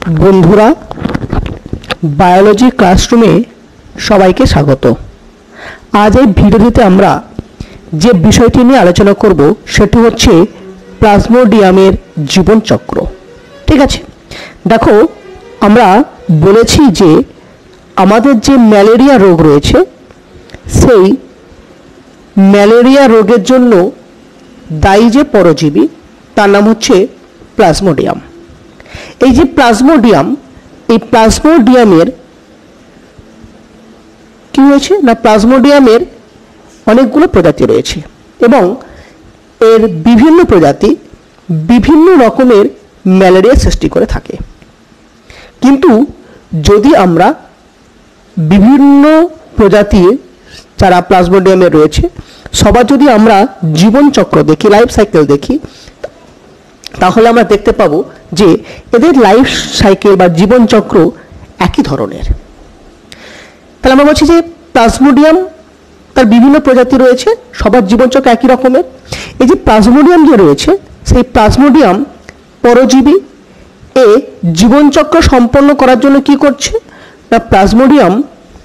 বন্ধুরা, বায়োলজি ক্লাসরুমে সবাইকে স্বাগত। আজ এই ভিডিওটিতে আমরা যে বিষয়টি নিয়ে আলোচনা করব সেটি হচ্ছে প্লাজমোডিয়ামের জীবনচক্র। ঠিক আছে, দেখো, আমরা বলেছি যে আমাদের যে ম্যালেরিয়া রোগ রয়েছে সেই ম্যালেরিয়া রোগের জন্য দায়ী যে পরজীবী তার নাম হচ্ছে প্লাজমোডিয়াম। এই যে প্লাজমোডিয়াম, এই প্লাজমোডিয়ামের কি হয়েছে না, প্লাজমোডিয়ামের অনেকগুলো প্রজাতি রয়েছে এবং এর বিভিন্ন প্রজাতি বিভিন্ন রকমের ম্যালেরিয়া সৃষ্টি করে থাকে। কিন্তু যদি আমরা বিভিন্ন প্রজাতির যারা প্লাজমোডিয়ামের রয়েছে সবার যদি আমরা জীবনচক্র দেখি, লাইফ সাইকেল দেখি, তাহলে আমরা দেখতে পাবো যে এদের লাইফ সাইকেল বা জীবনচক্র একই ধরনের। তাহলে আমরা বলছি যে প্লাজমোডিয়াম তার বিভিন্ন প্রজাতি রয়েছে, সবার জীবনচক্র একই রকমের। এই যে প্লাজমোডিয়াম যে রয়েছে সেই প্লাজমোডিয়াম পরজীবী এ জীবনচক্র সম্পন্ন করার জন্য কি করছে না, প্লাজমোডিয়াম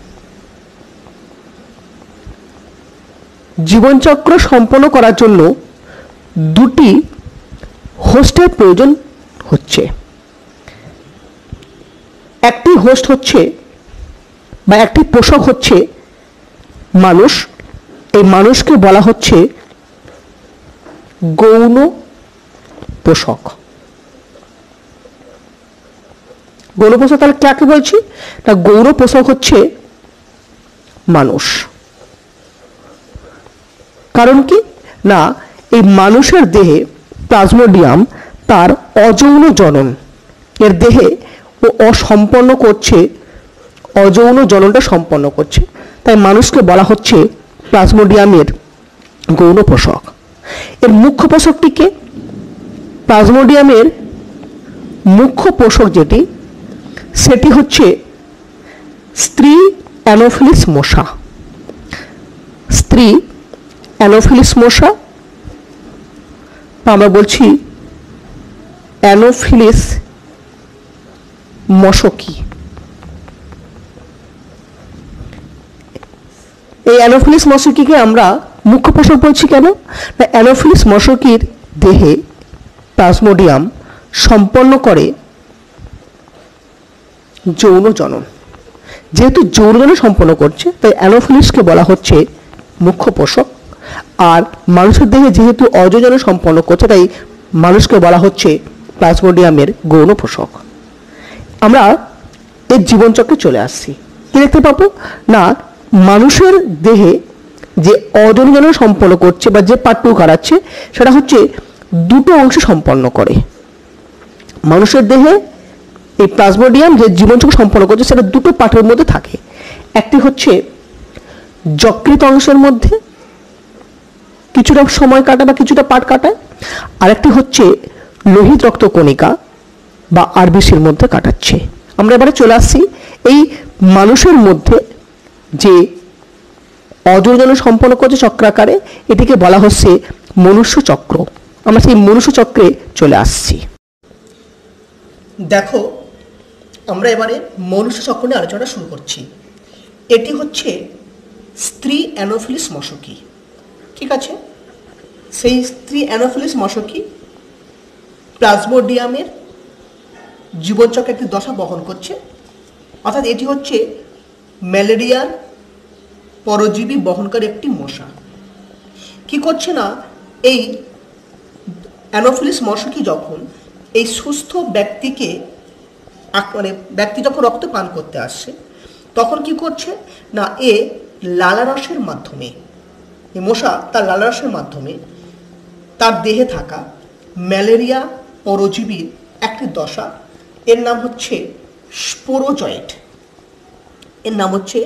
জীবনচক্র সম্পন্ন করার জন্য দুটি হোস্টের প্রয়োজন হচ্ছে। একটি হোস্ট হচ্ছে বা একটি পোষক হচ্ছে মানুষ। এই মানুষকে বলা হচ্ছে গৌণ পোষক। গৌণ পোষক তাহলে কাকে বলছি না, গৌণ পোষক হচ্ছে মানুষ। কারণ কি না, এই মানুষের দেহে প্লাজমোডিয়াম তার অযৌন জনন, এর দেহে ও অসম্পন্ন করছে, অযৌন জননটা সম্পন্ন করছে, তাই মানুষকে বলা হচ্ছে প্লাজমোডিয়ামের গৌণ পোষক। এর মুখ্য পোষকটিকে, প্লাজমোডিয়ামের মুখ্য পোষক যেটি সেটি হচ্ছে স্ত্রী অ্যানোফিলিস মশা। স্ত্রী অ্যানোফিলিস মশা, আমরা বলছি অ্যানোফিলিস মশকি। এই অ্যানোফিলিস মশকিকে আমরা মুখ্য পোষক বলছি কেন না, অ্যানোফিলিস মশকির দেহে প্লাজমোডিয়াম সম্পন্ন করে যৌন জনন। যেহেতু যৌন জনন সম্পন্ন করছে তাই অ্যানোফিলিসকে বলা হচ্ছে মুখ্য পোষক। আর মানুষের দেহে যেহেতু অযৌন জনন সম্পন্ন করছে তাই মানুষকে বলা হচ্ছে প্লাজমোডিয়ামের গৌণ পোষক। আমরা এর জীবনচক্রে চলে আসছি। কি দেখতে পাবো না, মানুষের দেহে যে অযৌন জনন সম্পন্ন করছে বা যে পার্টটুকু কাটাচ্ছে সেটা হচ্ছে দুটো অংশে সম্পন্ন করে। মানুষের দেহে এই প্লাজমোডিয়াম যে জীবনচক্র সম্পন্ন করছে সেটা দুটো পার্টের মধ্যে থাকে। একটি হচ্ছে যকৃত অংশের মধ্যে কিছুটা সময় কাটায় বা কিছুটা পার্ট কাটায়, আরেকটি হচ্ছে লোহিত রক্তকণিকা বা আরবিসির মধ্যে কাটাচ্ছে। আমরা এবারে চলে আসছি এই মানুষের মধ্যে যে অযৌন জনন সম্পন্ন করছে চক্রাকারে, এটিকে বলা হচ্ছে মনুষ্য চক্র। আমরা সেই মনুষ্য চক্রে চলে আসছি। দেখো, আমরা এবারে মনুষ্য চক্র নিয়ে আলোচনা শুরু করছি। এটি হচ্ছে স্ত্রী অ্যানোফিলিস মশকি। ঠিক আছে, সেই স্ত্রী অ্যানোফিলিস মশকি প্লাজমোডিয়ামের জীবনচক্রে একটি দশা বহন করছে। অর্থাৎ এটি হচ্ছে ম্যালেরিয়ার পরজীবী বহনকারী একটি মশা। কি করছে না, এই অ্যানোফিলিস মশকি যখন এই সুস্থ ব্যক্তিকে মানে ব্যক্তি যখন রক্ত পান করতে আসছে তখন কি করছে না, এ লালারসের মাধ্যমে, এই মশা তার লালারসের মাধ্যমে তার দেহে থাকা ম্যালেরিয়া পরজীবীর একটি দশা, এর নাম হচ্ছে স্পোরোজয়েট, এর নাম হচ্ছে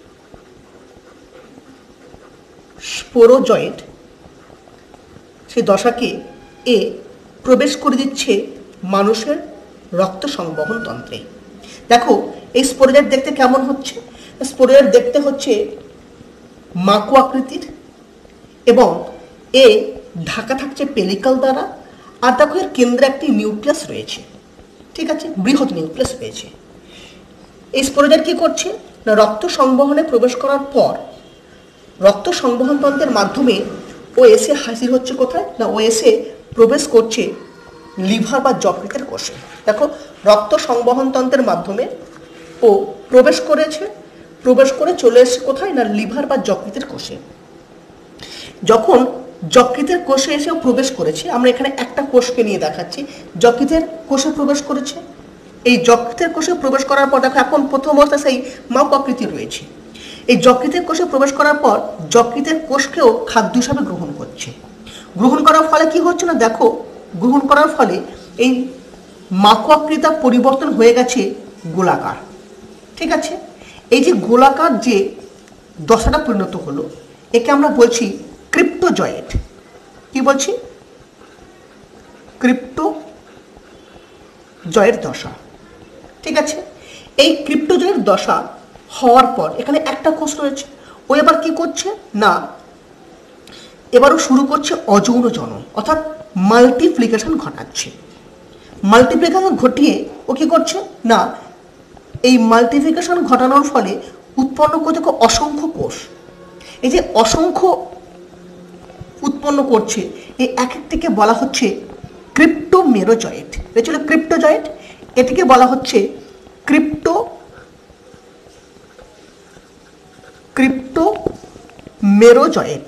স্পোরোজয়েট, সেই দশাকে এ প্রবেশ করে দিচ্ছে মানুষের রক্ত সংবহন তন্ত্রে। দেখো, এই স্পোরোজয়েট দেখতে কেমন হচ্ছে, স্পোরোজয়েট দেখতে হচ্ছে মাকু আকৃতির এবং এ ঢাকা থাকছে পেলিকাল দ্বারা। আর দেখো, এর কেন্দ্রে একটি নিউক্লিয়াস রয়েছে। ঠিক আছে, বৃহৎ নিউক্লিয়াস পেয়েছে। এই স্পোরোজয়েট কি করছে না, রক্ত সংবহনে প্রবেশ করার পর রক্ত সংবহন তন্ত্রের মাধ্যমে ও এসে হাজির হচ্ছে কোথায় না, ও এসে প্রবেশ করছে লিভার বা যকৃতের কোষে। দেখো, রক্ত সংবহন তন্ত্রের মাধ্যমে ও প্রবেশ করেছে, প্রবেশ করে চলে এসে কোথায় না, লিভার বা যকৃতের কোষে। যখন যকৃতের কোষে এসে প্রবেশ করেছে, আমরা এখানে একটা কোষকে নিয়ে দেখাচ্ছি, যকৃতের কোষে প্রবেশ করেছে। এই যকৃতের কোষে প্রবেশ করার পর দেখো, এখন প্রথম অবস্থায় সেই মাপ আকৃতি রয়েছে। এই যকৃতের কোষে প্রবেশ করার পর যকৃতের কোষকেও খাদ্য হিসাবে গ্রহণ করছে। গ্রহণ করার ফলে কি হচ্ছে না, দেখো, গ্রহণ করার ফলে এই মাকো আকৃতি পরিবর্তন হয়ে গেছে গোলাকার। ঠিক আছে, এই যে গোলাকার যে দশাটা পরিণত হলো, একে আমরা বলছি ক্রিপ্টোজয়েড। কি বলছি? ক্রিপ্টোজয়েড দশা। ঠিক আছে, এই ক্রিপ্টোজয়েড দশা হওয়ার পর এখানে একটা কোষ রয়েছে, ও এবার কি করছে না, এবারও শুরু করছে অযৌন জনন, অর্থাৎ মাল্টিপ্লিকেশন ঘটাচ্ছে। মাল্টিপ্লিকেশন ঘটিয়ে ও কি করছে না, এই মাল্টিপ্লিকেশন ঘটানোর ফলে উৎপন্ন করছে অসংখ্য কোষ। এই যে অসংখ্য উৎপন্ন করছে, এই এক একটিকে বলা হচ্ছে ক্রিপ্টোমেরোজয়েড। এটা ছিল ক্রিপ্টোজয়েড, এটিকে বলা হচ্ছে ক্রিপ্টোমেরোজয়েড।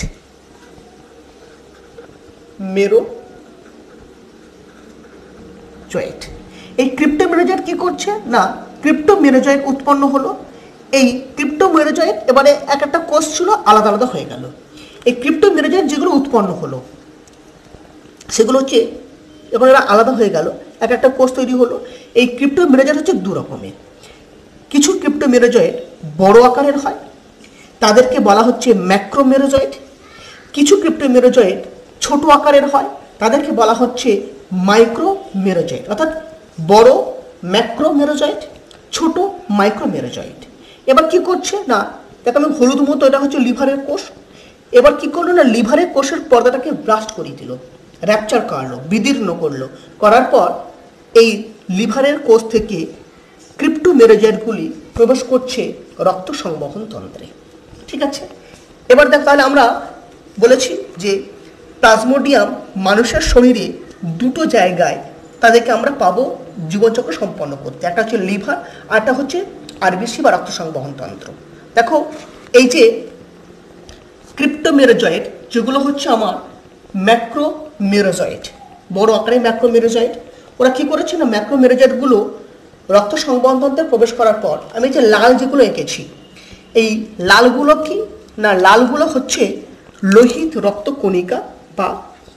মেরোজয়েড। এই ক্রিপ্টোমেরোজয়েড কি করছে না, ক্রিপ্টোমেরোজয়েড উৎপন্ন হলো। এই ক্রিপ্টোমেরোজয়েড এবারে এক একটা কোষ ছিল আলাদা আলাদা হয়ে গেল। এই ক্রিপ্টোমেরোজয়েড যেগুলো উৎপন্ন হলো সেগুলো হচ্ছে এবার এরা আলাদা হয়ে গেল, এক একটা কোষ তৈরি হলো। এই ক্রিপ্টোমেরোজয়েড হচ্ছে দু রকমের। কিছু ক্রিপ্টোমেরোজয়েড বড় আকারের হয়, তাদেরকে বলা হচ্ছে ম্যাক্রোমেরোজয়েড। কিছু ক্রিপ্টোমেরোজয়েড ছোট আকারের হয়, তাদেরকে বলা হচ্ছে মাইক্রোমেরোজয়েড। অর্থাৎ বড় ম্যাক্রোমেরোজয়েড, ছোট মাইক্রোমেরোজয়েড। এবার কি করছে না, দেখো আমি হলুদ মতো, এটা হচ্ছে লিভারের কোষ। এবার কি করলো না, লিভারের কোষের পর্দাটাকে ব্রাস্ট করিয়ে দিল, র্যাপচার করলো, বিদীর্ণ করলো। করার পর এই লিভারের কোষ থেকে ক্রিপ্টোমেরোজয়েডগুলি প্রবেশ করছে রক্ত সংবহন তন্ত্রে। ঠিক আছে, এবার দেখো, তাহলে আমরা বলেছি যে প্লাজমোডিয়াম মানুষের শরীরে দুটো জায়গায় তাদেরকে আমরা পাবো জীবনচক্র সম্পন্ন করতে, একটা হচ্ছে লিভার আর একটা হচ্ছে আরবিসি বা রক্ত সংবহন তন্ত্র। দেখো, এই যে ক্রিপ্টোমেরোজয়েড যেগুলো হচ্ছে আমার ম্যাক্রোমেরোজয়েড, বড় আকারে ম্যাক্রোমেরোজয়েড, ওরা কি করেছে না, ম্যাক্রোমেরোজয়েডগুলো রক্ত সংবহন তন্ত্রে প্রবেশ করার পর আমি যে লাল যেগুলো এঁকেছি, এই লালগুলো কি না, লালগুলো হচ্ছে লোহিত রক্তকণিকা বা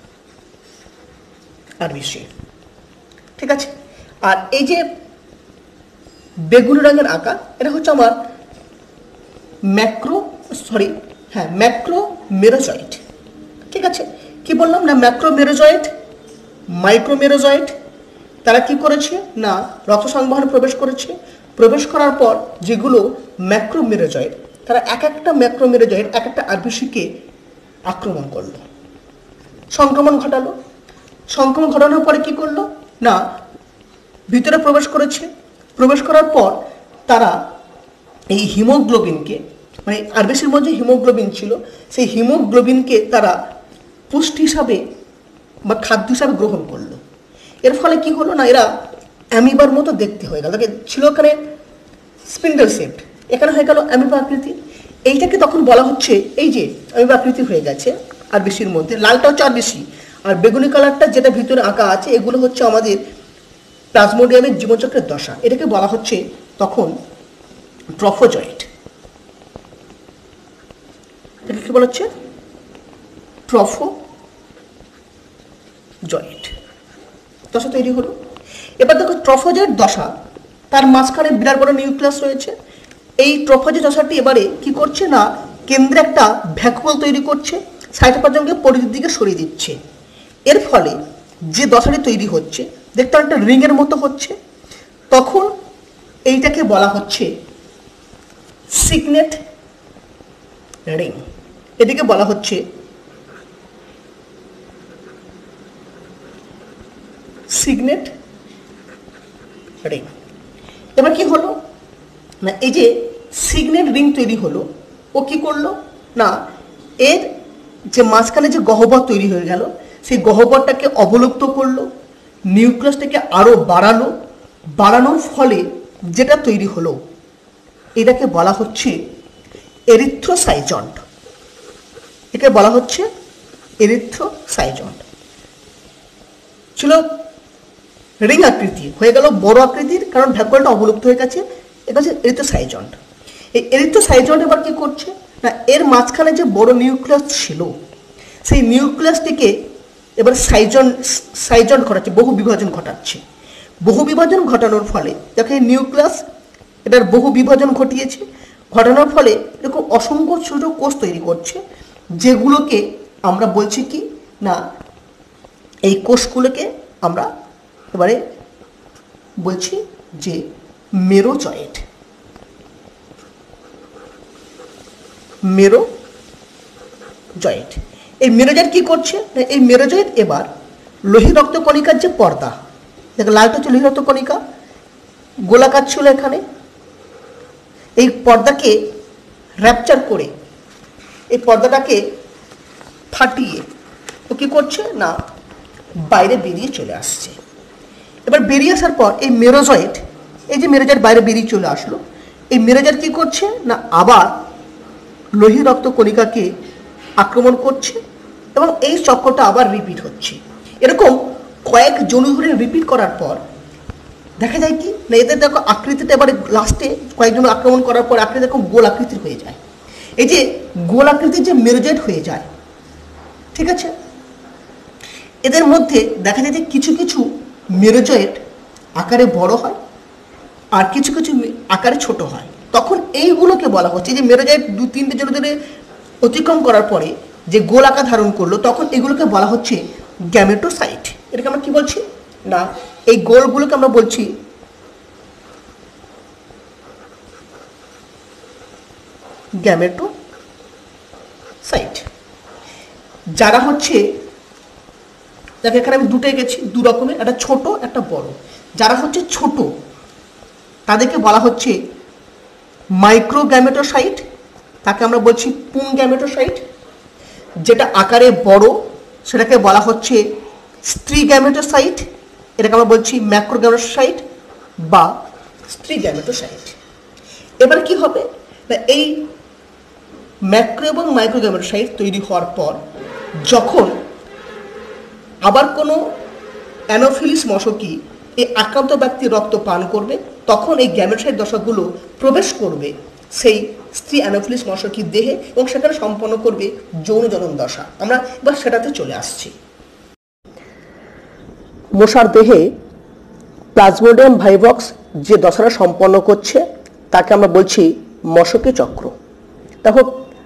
আরবিসি। ঠিক আছে, আর এই যে বেগুনি রঙের আঁকা, এটা হচ্ছে আমার ম্যাক্রোমেরোজয়েড। ঠিক আছে, কি বললাম না, ম্যাক্রোমেরোজয়েড, মাইক্রোমেরোজয়েড, তারা কি করেছে না, রক্ত সংবহনে প্রবেশ করেছে। প্রবেশ করার পর যেগুলো ম্যাক্রোমেরোজয়েড, তারা এক একটা ম্যাক্রোমেরোজয়েড এক একটা আরবিসিকে আক্রমণ করলো, সংক্রমণ ঘটালো। সংক্রমণ ঘটানোর পরে কি করলো না, ভিতরে প্রবেশ করেছে। প্রবেশ করার পর তারা এই হিমোগ্লোবিনকে, মানে আরবিসির মধ্যে হিমোগ্লোবিন ছিল, সেই হিমোগ্লোবিনকে তারা পুষ্টি হিসাবে বা খাদ্য হিসাবে গ্রহণ করলো। এর ফলে কি হলো না, এরা অ্যামিবার মতো দেখতে হয়ে গেল। ছিল এখানে স্পিন্ডেল শেপড, এখানে হয়ে গেল অ্যামিবা আকৃতি। এইটাকে তখন বলা হচ্ছে, এই যে অ্যামিবা আকৃতি হয়ে গেছে আরবিসির মধ্যে, লালটা হচ্ছে আরবিসি আর বেগুনি কালারটা যেটা ভিতরে আঁকা আছে, এগুলো হচ্ছে আমাদের প্লাজমোডিয়ামের জীবনচক্রের দশা। এটাকে বলা হচ্ছে তখন ট্রফোজয়েড। এটাকে কি বলা হচ্ছে, ট্রফোজয়েড দশা তৈরি হলো। এবার দেখো, ট্রফোজয়েড দশা, তার মাঝখানে বিরাট বড় নিউক্লিয়াস রয়েছে। এই ট্রফোজয়েড দশাটি এবারে কি করছে না, কেন্দ্রে একটা ভ্যাকুয়াল তৈরি করছে, সাইটোপ্লাজমকে পরিধির দিকে সরিয়ে দিচ্ছে। এর ফলে যে দশাটি তৈরি হচ্ছে দেখতে একটা রিংয়ের মতো হচ্ছে, তখন এইটাকে বলা হচ্ছে সিগনেট রিং। এটিকে বলা হচ্ছে সিগনেট রিং। এবার কি হলো না, এই যে সিগন্যাল রিং তৈরি হলো, ও কি করলো না, এর যে মাঝখানে যে গহ্বর তৈরি হয়ে গেল, সেই গহ্বরটাকে অবলুপ্ত করলো, নিউক্লিয়াসটাকে আরো বাড়ানোর ফলে যেটা তৈরি হলো এটাকে বলা হচ্ছে এরিথ্রোসাইজন্ট। একে বলা হচ্ছে এরিথ্রোসাইজন্ট। ছিল রিং আকৃতি, হয়ে গেল বড় আকৃতির, কারণ ভ্যাকুয়ালটা অবলুপ্ত হয়ে গেছে। এটা হচ্ছে এরিথ্রোসাইজন্ট। এই এরিথ্রোসাইজন্ট এবার কি করছে না, এর মাঝখানে যে বড় নিউক্লিয়াস ছিল সেই নিউক্লিয়াসটিকে এবার সাইজন্ট ঘটাচ্ছে, বহু বিভাজন ঘটাচ্ছে। বহু বিভাজন ঘটানোর ফলে দেখো এই নিউক্লিয়াস এটার বহু বিভাজন ঘটানোর ফলে এরকম অসংখ্য ছোট কোষ তৈরি করছে, যেগুলোকে আমরা বলছি কি না, এই কোষগুলোকে আমরা এবারে বলছি যে মেরোজয়েট। এই মেরোজয়েট কি করছে, এই মেরোজয়েট এবার লোহিত রক্তকণিকার যে পর্দা, দেখো লালটা হচ্ছে লোহিত রক্তকণিকা, গোলাকার ছিল এখানে, এই পর্দাকে র্যাপচার করে, এই পর্দাটাকে ফাটিয়ে ও কি করছে না বাইরে বেরিয়ে চলে আসছে। এবার বেরিয়ে আসার পর এই মেরোজয়েট, এই যে মেরোজয়েট বাইরে বেরিয়ে চলে আসলো, এই মেরোজয়েট কি করছে না আবার লোহিত রক্তকণিকাকে আক্রমণ করছে এবং এই চক্রটা আবার রিপিট হচ্ছে। এরকম কয়েক জনু ধরে রিপিট করার পর দেখা যায় কি না, এদের দেখো আকৃতিটা এবারে লাস্টে কয়েকজন আক্রমণ করার পর আকৃতি এরকম গোল আকৃতির হয়ে যায়। এই যে গোল আকৃতির যে মেরোজয়েট হয়ে যায়, ঠিক আছে, এদের মধ্যে দেখা যায় যে কিছু কিছু মেরোজয়েট আকারে বড় হয় আর কিছু কিছু আকারে ছোট হয়। তখন এইগুলোকে বলা হচ্ছে যে মেরোজয়েট 2-3টে জনু ধরে অতিক্রম করার পরে যে গোল আকার ধারণ করলো, তখন এগুলোকে বলা হচ্ছে গ্যামেটোসাইট। এটাকে আমরা কি বলছি না, এই গোলগুলোকে আমরা বলছি গ্যামেটোসাইট। যারা হচ্ছে দেখো এখানে আমি দুটো গেছি, দু রকমের, একটা ছোট একটা বড়। যারা হচ্ছে ছোট তাদেরকে বলা হচ্ছে মাইক্রোগ্যামেটোসাইট, তাকে আমরা বলছি পুং গ্যামেটোসাইট। যেটা আকারে বড় সেটাকে বলা হচ্ছে স্ত্রী গ্যামেটোসাইট, এটাকে আমরা বলছি ম্যাক্রোগ্যামেটোসাইট বা স্ত্রী গ্যামেটোসাইট। এবার কি হবে না, এই ম্যাক্রো এবং মাইক্রোগ্যামেটোসাইট তৈরি হওয়ার পর যখন আবার কোনো অ্যানোফিলিস মশকি এই আক্রান্ত ব্যক্তির রক্ত পান করবে, তখন এই গ্যামেটোসাইট দশাগুলো প্রবেশ করবে সেই স্ত্রী অ্যানোফিলিস মশকির দেহে এবং সেখানে সম্পন্ন করবে যৌন জনন দশা। আমরা এবার সেটাতে চলে আসছি। মশার দেহে প্লাজমোডিয়াম ভাইভক্স যে দশাটা সম্পন্ন করছে তাকে আমরা বলছি মশকি চক্র। দেখো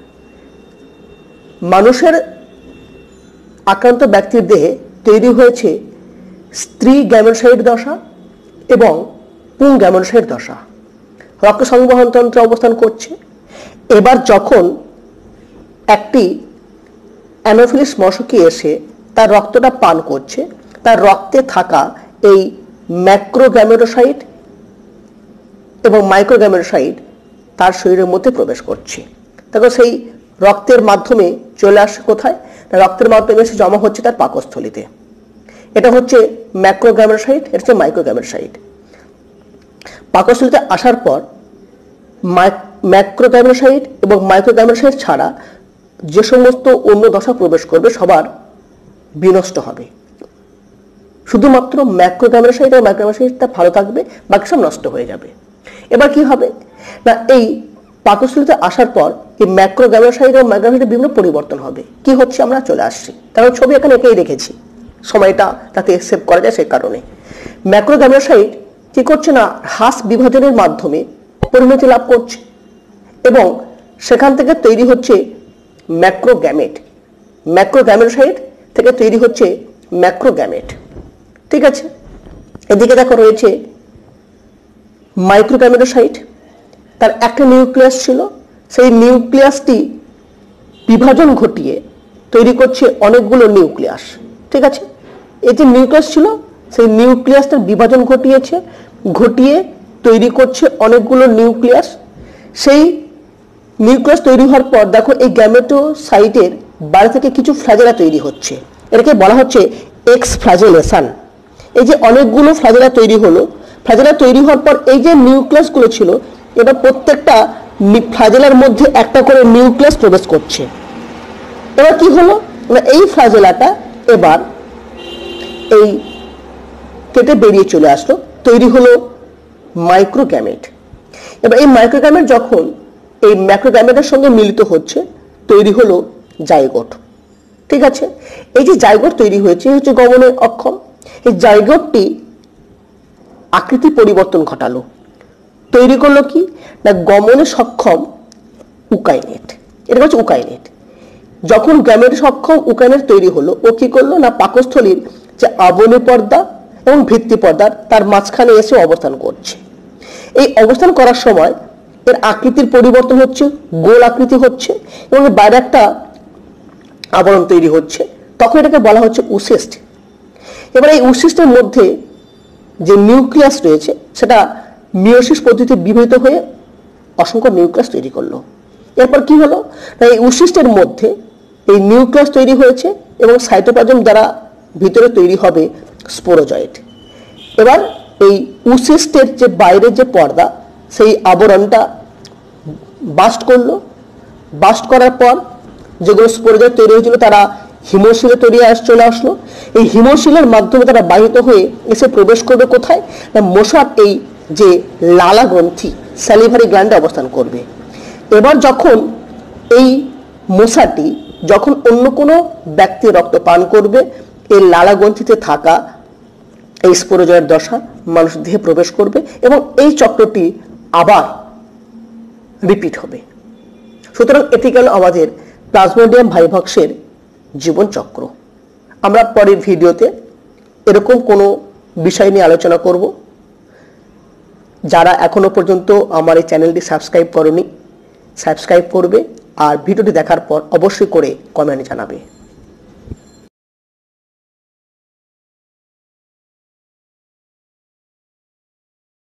মানুষের আক্রান্ত ব্যক্তির দেহে তৈরি হয়েছে স্ত্রী গ্যামেটোসাইট দশা এবং পুং গ্যামেটোসাইট দশা, রক্ত সংবহন তন্ত্রে অবস্থান করছে। এবার যখন একটি অ্যানোফিলিস মশকি এসে তার রক্তটা পান করছে, তার রক্তে থাকা এই ম্যাক্রোগ্যামেটোসাইট এবং মাইক্রোগ্যামেটোসাইট তার শরীরের মধ্যে প্রবেশ করছে। দেখো সেই রক্তের মাধ্যমে চলে আসে কোথায়, রক্তের মাধ্যমে এসে জমা হচ্ছে তার পাকস্থলিতে। এটা হচ্ছে ম্যাক্রোগ্যামেটোসাইট, এটা হচ্ছে মাইক্রোগ্যামেটোসাইট। পাকস্থলিতে আসার পর ম্যাক্রোগ্যামেটোসাইট এবং মাইক্রোগ্যামেটোসাইট ছাড়া যে সমস্ত অন্য দশা প্রবেশ করবে সবার বিনষ্ট হবে। শুধুমাত্র ম্যাক্রোগ্যামেটোসাইট এবং মাইক্রোগ্যামেটোসাইটটা ভালো থাকবে, বাকি সব নষ্ট হয়ে যাবে। এবার কি হবে না, এই পাকস্থলিতে আসার পর এই ম্যাক্রোগ্যামেটোসাইট এবং মাইক্রোগ্যামেটোসাইটের বিভিন্ন পরিবর্তন হবে। কি হচ্ছে আমরা চলে আসছি, কারণ ছবি এখানে এঁকেই রেখেছি, সময়টা তাতে সেভ করা যায় সেই কারণে। ম্যাক্রোগ্যামেটোসাইট কি করছে না, হ্রাস বিভাজনের মাধ্যমে পরিণতি লাভ করছে এবং সেখান থেকে তৈরি হচ্ছে ম্যাক্রোগ্যামেট। ম্যাক্রোগ্যামেটোসাইট থেকে তৈরি হচ্ছে ম্যাক্রোগ্যামেট, ঠিক আছে। এদিকে দেখো রয়েছে মাইক্রোগ্যামেটোসাইট, তার একটা নিউক্লিয়াস ছিল, সেই নিউক্লিয়াসটি বিভাজন ঘটিয়ে তৈরি করছে অনেকগুলো নিউক্লিয়াস, ঠিক আছে। এই যে নিউক্লিয়াস ছিল সেই নিউক্লিয়াসটার বিভাজন ঘটিয়েছে, ঘটিয়ে তৈরি করছে অনেকগুলো নিউক্লিয়াস। সেই নিউক্লিয়াস তৈরি হওয়ার পর দেখো এই গ্যামেটোসাইটের বাইরে থেকে কিছু ফ্ল্যাজেলা তৈরি হচ্ছে, এটাকে বলা হচ্ছে এক্স ফ্ল্যাজেলেশন। এই যে অনেকগুলো ফ্ল্যাজেলা তৈরি হলো, ফ্ল্যাজেলা তৈরি হওয়ার পর এই যে নিউক্লিয়াসগুলো ছিল, এবার প্রত্যেকটা ফ্ল্যাজেলার মধ্যে একটা করে নিউক্লিয়াস প্রবেশ করছে। এবার কি হলো, এই ফ্ল্যাজেলাটা এবার এই কেটে বেরিয়ে চলে আসলো, তৈরি হলো মাইক্রোগ্যামেট। এবার এই মাইক্রোগ্যামেট যখন এই ম্যাক্রোগ্যামেটের সঙ্গে মিলিত হচ্ছে, তৈরি হলো জাইগোট। ঠিক আছে, এই যে জাইগোট তৈরি হয়েছে হচ্ছে গমনে অক্ষম। এই জাইগোটটি আকৃতি পরিবর্তন ঘটালো, তৈরি করলো কি না গমনে সক্ষম উকাইনেট। এটা হচ্ছে উকাইনেট। যখন গ্যামেটে সক্ষম উকাইনেট তৈরি হলো, ও কি করলো না পাকস্থলীর যে আবরণী পর্দা এবং ভিত্তি পর্দা তার মাঝখানে এসে অবস্থান করছে। এই অবস্থান করার সময় এর আকৃতির পরিবর্তন হচ্ছে, গোল আকৃতি হচ্ছে এবং বাইরে একটা আবরণ তৈরি হচ্ছে, তখন এটাকে বলা হচ্ছে উসিস্ট। এবার এই উসিস্টের মধ্যে যে নিউক্লিয়াস রয়েছে সেটা মিয়োসিস পদ্ধতিতে বিভাজিত হয়ে অসংখ্য নিউক্লিয়াস তৈরি করলো। এরপর কি হলো, এই উসিস্টের মধ্যে এই নিউক্লিয়াস তৈরি হয়েছে এবং সাইটোপ্লাজম দ্বারা ভিতরে তৈরি হবে স্পোরোজয়েট। এবার এই উসিস্টের যে বাইরের যে পর্দা সেই আবরণটা বাস্ট করলো, বাস্ট করার পর যেগুলো স্পোরোজয়েট তৈরি হয়েছিল তারা হিমোশিলে চলে আসলো। এই হিমোশিলের মাধ্যমে তারা বাহিত হয়ে এসে প্রবেশ করবে কোথায় না মশার এই যে লালা গ্রন্থি স্যালিভারি গ্ল্যান্ডে অবস্থান করবে। এবার যখন এই মশাটি যখন অন্য কোনো ব্যক্তি রক্ত পান করবে, এই লালা গ্রন্থিতে থাকা এই স্পোরোজয়েট দশা মানুষের দেহে প্রবেশ করবে এবং এই চক্রটি আবার রিপিট হবে। সুতরাং এটি গেল আমাদের প্লাজমোডিয়াম ভাইভক্সের জীবন চক্র। আমরা পরের ভিডিওতে এরকম কোনো বিষয় নিয়ে আলোচনা করব। যারা এখনো পর্যন্ত আমার এই চ্যানেলটি সাবস্ক্রাইব করনি, সাবস্ক্রাইব করবে আর ভিডিওটি দেখার পর অবশ্যই করে কমেন্ট জানাবে।